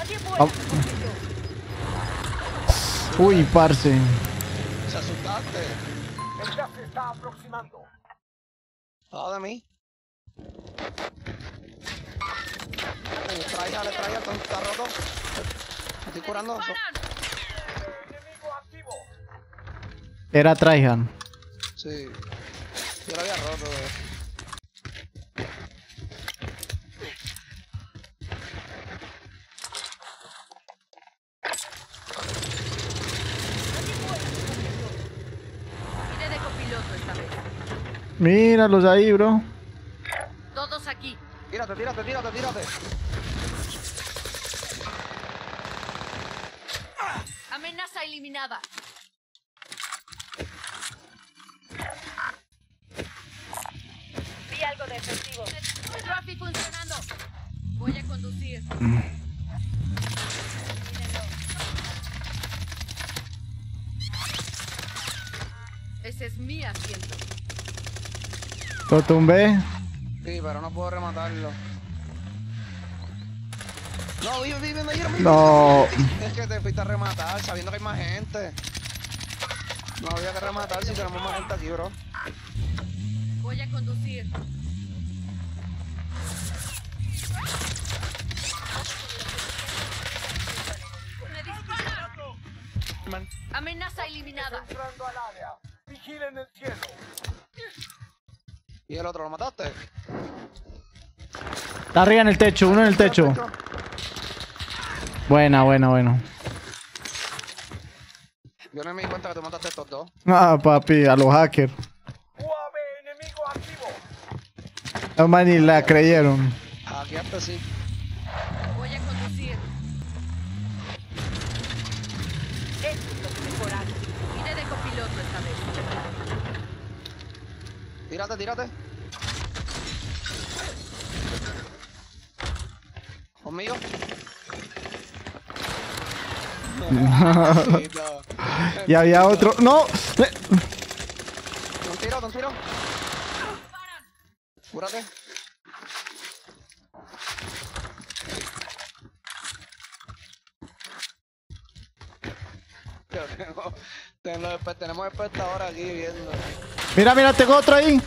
Oh. Uy, parce. Se asustaste. El gas se está aproximando. Al de mí. Le traía, está roto. Me estoy curando. Enemigo activo. Era Traihan. Sí. Yo lo había roto. Iré de copiloto esta vez. Míralos ahí, bro. Todos aquí. Tírate. Amenaza eliminada. Vi algo de efectivo. Trophy funcionando. Voy a conducir. Mírenlo. Ese es mi asiento. Lo tumbé. Sí, pero no puedo rematarlo. No, vive, No. Es que te fuiste a rematar sabiendo que hay más gente. No había que rematar si tenemos más gente aquí, bro. Voy a conducir. ¡Me disparan! Amenaza eliminada. Entrando al área. Vigilen el cielo. ¿Y el otro lo mataste? Está arriba en el techo, uno en el techo. Buena. Yo no me di cuenta que tú mataste a estos dos. Ah, papi, a los hackers. UAV enemigo activo. No más ni la creyeron. Aquí hasta sí. Voy a conducir. Esto es temporal. Iré de copiloto esta vez. Tírate. ¿Conmigo? Y había otro. ¡No! Un tiro. Cúrate. Tenemos espectadores aquí viendo. Mira, tengo otro ahí.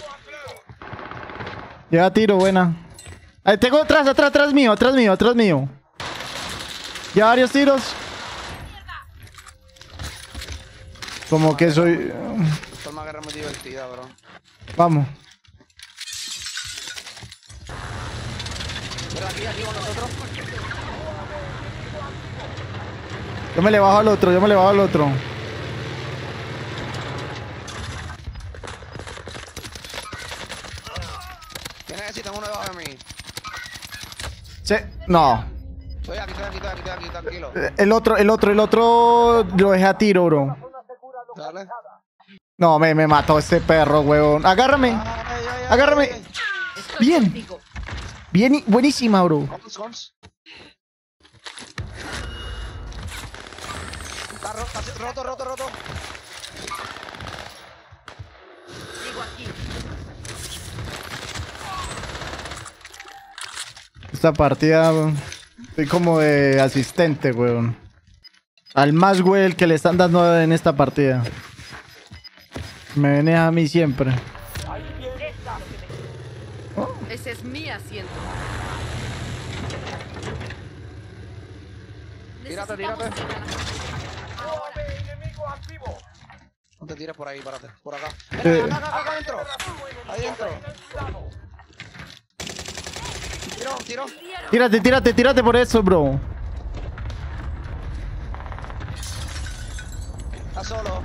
Lleva tiro, buena. Ahí tengo atrás mío. Lleva varios tiros. Como que soy... Esta es una guerra muy divertida, bro. Vamos. Mira, aquí con nosotros. Yo me le bajo al otro. ¿Qué necesitan uno debajo de mí? Sí. No. Estoy aquí, tranquilo. El otro lo dejé a tiro, bro. Dale. No, me mató ese perro, huevón. Agárrame. Ay. Estoy Bien. contigo. Bien, buenísima, bro. Cons. Está roto. Sigo aquí. Esta partida, soy como de asistente, weón. Al más güey el que le están dando en esta partida. Me viene a mí siempre. Ahí viene el gas. Ese es mi asiento. Tírate. Necesitamos ir a la- UAV enemigo activo. No te tires por ahí, párate. Por acá. Eh. Acá adentro. Ahí dentro. Tiro. Tírate por eso, bro. Está solo.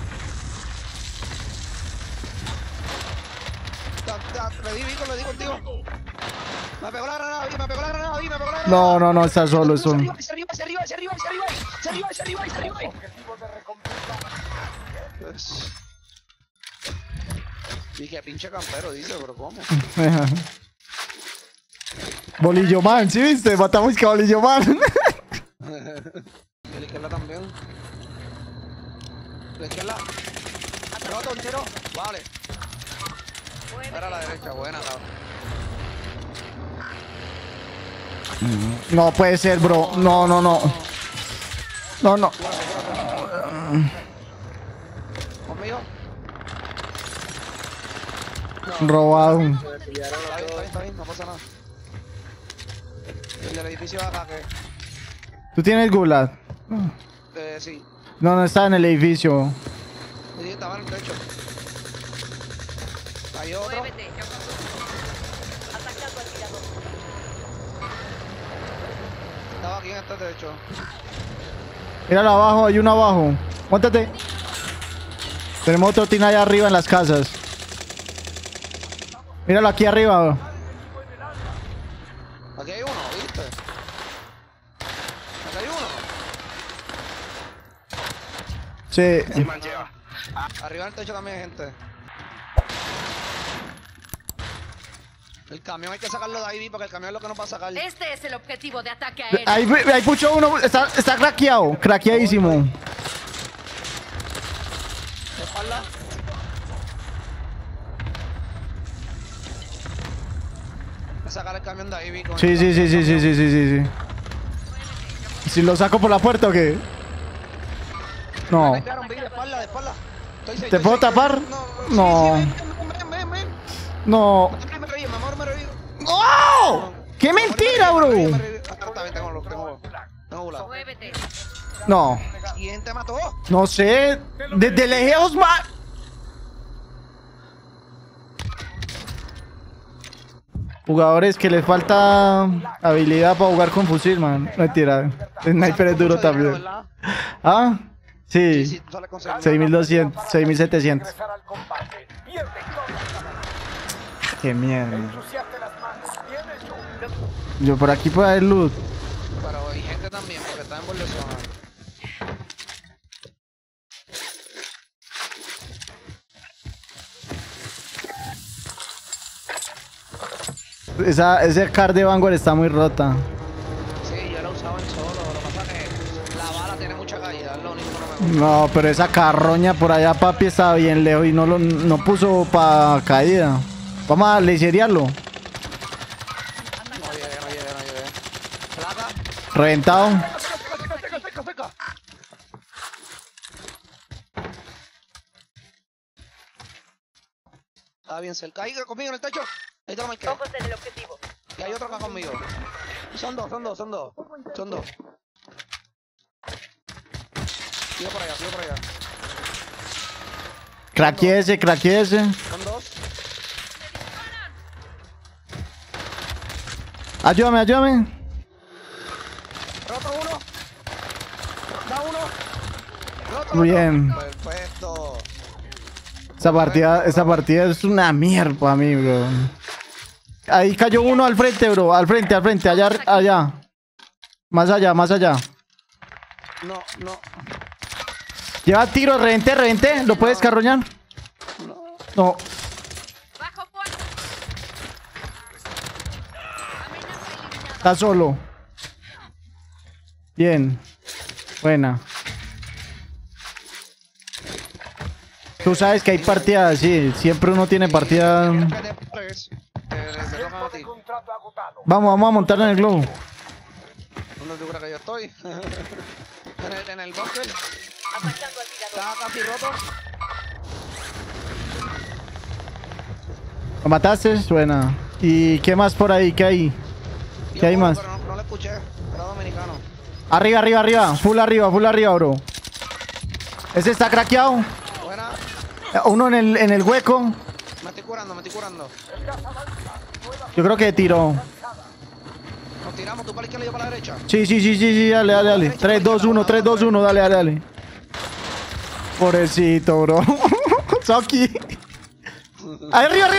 Le di contigo. Me pegó la granada, No, está solo, es solo. Se arriba. Objetivo de recompensa. Pues... Y que pinche campero dice, pero ¿cómo? Bolillo man, ¿sí viste? Matamos que Bolillo man. Y la izquierda también. La izquierda. Roto, un tiro. Vale. Era la derecha, buena, cabrón. No puede ser, bro. No, no, no. No, no. ¿Conmigo? Robado. Está bien, no pasa nada. El del edificio de acá, que... ¿Tú tienes gulag? sí. No, no está en el edificio. Sí, estaba en el techo. Hay otro. Muévete, yo conduzco. Atacando al tirador. Estaba aquí en este techo. Míralo abajo, hay uno abajo. Móntate. Tenemos otro team allá arriba en las casas. Míralo aquí arriba. Aquí hay uno, ¿viste? Aquí hay uno. Sí. Arriba del techo también hay gente. El camión hay que sacarlo de ahí, porque el camión es lo que nos va a sacar. Este es el objetivo de ataque aéreo. Ahí pucho uno. Está craqueado. Craqueadísimo. De espalda. Voy a sacar el camión de ahí, con Sí, el sí, sí, camión. sí, sí, sí, sí, sí. Si lo saco por la puerta o qué? No. Me pegaron, vi, de espalda, de espalda. ¿Te puedo tapar? No. Sí, ven. No. Me reí, mi amor, me reí. ¡Oh! ¡Qué mentira, bro! Está bien, tengo gulag. Muévete. No. ¿Quién te mató? No sé. Desde lejos, man. Jugadores que les falta habilidad para jugar con fusil, man. Mentira. El sniper es duro también. ¿Ah? Sí, Sí. tú sales con 6.000. 6200, 6700. Regresar al combate. Pierde todo. Qué mierda. Ensuciaste las manos. Bien hecho. Yo por aquí puedo haber loot. Pero hay gente también, porque está en borde zona. Ese card de Vanguard está muy rota. Sí, yo lo usaba en solo. Lo que pasa es que la bala tiene mucha caída, es lo único que no me gusta. No, pero esa carroña por allá, papi, estaba bien lejos y no puso para caída. Vamos a liseriarlo. No llegué. Placa. Reventado. Seca. Está bien cerca. Ahí conmigo en el techo. Ahí te lo marqué. Focos en el objetivo. Y hay otro acá conmigo. Son dos. Sigo por allá. Craqué ese. Son dos. Ayúdame. Roto uno. Da uno. Roto Muy bien. Perfecto. Esa partida es una mierda para mí, bro. Ahí cayó uno al frente, bro. Al frente. Allá. Más allá. No. Lleva tiro, revente. ¿Lo puedes carroñar? No. Bajo fuerza. Amenaza eliminada. Está solo. Bien. Buena. Tú sabes que hay partidas así. Siempre uno tiene partida. Te tocan a ti. Contrato agotado. Vamos a montar en el globo. ¿Dónde tú crees que yo estoy? en el bosque. Atacando al tirador. Está casi roto. ¿Lo mataste? Buena. ¿Y qué más por ahí? ¿Qué hay? ¿Qué hay más? Pero no lo escuché. Era dominicano. Arriba. Full arriba, bro. Ese está craqueado. Buena. Uno en el hueco. Me estoy curando. Yo creo que tiró. Nos tiramos, tú para la izquierda y yo para la derecha. Sí, dale. 3, 2, 1, dale. Pobrecito, bro. Soki. Ahí arriba.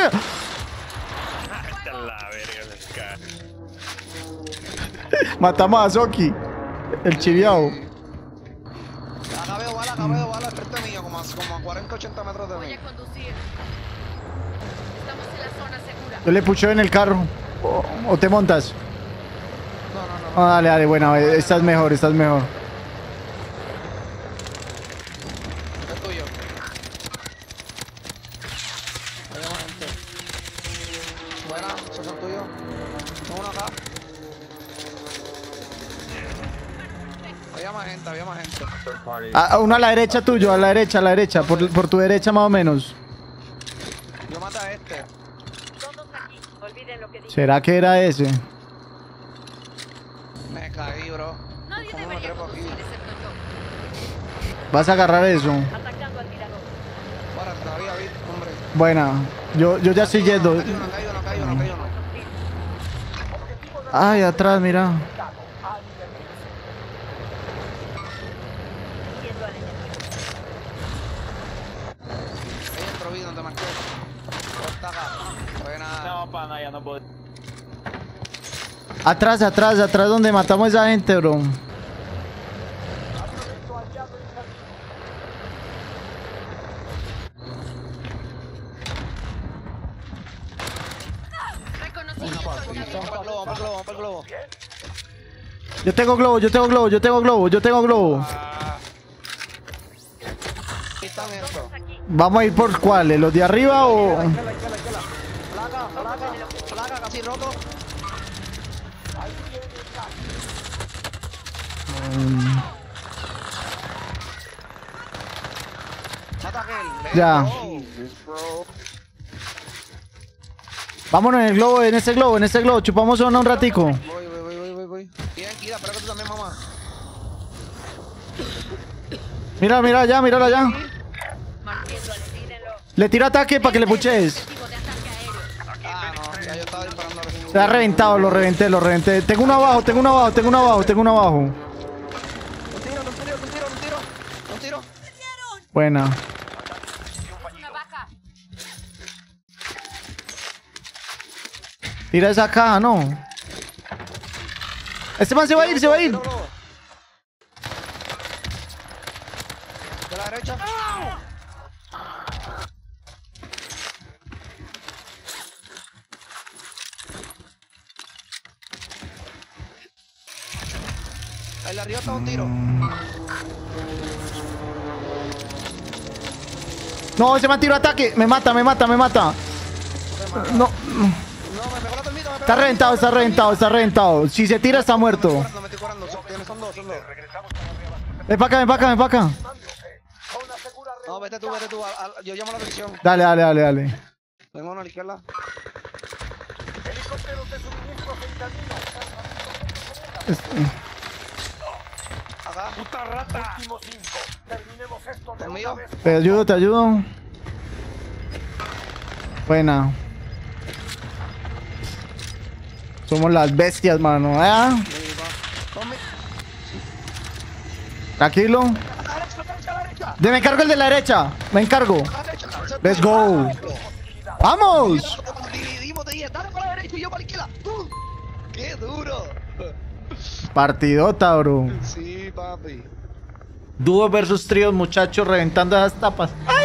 Matamos a Soki. El chiviao. Acá veo bala, frente mío, como a 40, 80 metros de Voy mí. a conducir. Estamos en la zona segura. Yo le pucheo en el carro. O te montas. No. Dale, bueno, estás mejor. Es tuyo. Hay más gente. Buena, esos son tuyos. Uno acá. Había más gente, había más gente. Uno a la derecha tuyo, a la derecha, por tu derecha más o menos. Yo maté a este. Todos aquí. Olviden lo que dije. ¿Será que era ese? Me caí, bro. Nadie ¿Cómo me debería trepo aquí? conducir excepto yo. Vas a agarrar eso. Atacando al mirador. Para, todavía vi, hombre. Buena. Yo ya estoy yendo. No cayó, no cayó, no cayó, no. Ay, atrás, mira. Yendo al enemigo. Ahí entró, vi donde marqué. Corta acá. Buena. No, pana, ya no puedo. Atrás, donde matamos a esa gente, bro. Reconocimiento. Vamos para el globo, vamos para el globo, vamos para el globo. Yo tengo globo. Ahí están estos. Vamos a ir por cuáles, los de arriba o. Placa, casi roto. Mata a aquel. Ya. Go. Vámonos en ese globo, chupamos zona un ratico. Voy. Bien, Kira, espera que tú también, mamá. Míralo allá. Marciendo al lídenlo. Le tiro ataque para que le puches. Objetivo de ataque aéreo. Ah, no, ya yo estaba disparando recién. Se ha reventado, lo reventé. Tengo uno abajo. Un tiro. Buena. Una baja. Tira esa caja, no. Este man se va a ir. De la derecha. El de arriba está un tiro. No, ese man tiró ataque. Me mata. No. No, me pegó la termita, me pegó Está reventado. Si se tira, está muerto. Me estoy curando. Son dos. Ven para acá. No, vete tú. Yo llamo la atención. Dale. Tengo uno a la izquierda. Helicópteros de suministro se encaminan. Acá. ¡Puta rata! Último 5. Terminemos esto de ¿Conmigo? una vez. Te ayudo. Buena. Somos las bestias, mano. Conmigo. Tranquilo. Me encargo el de la derecha. Let's go. ¡Vamos! Dividimos de 10. Dale para la derecha y yo para la izquierda. ¡Qué duro! Partidota, bro. Sí, papi. Dúo versus tríos, muchachos, reventando esas tapas.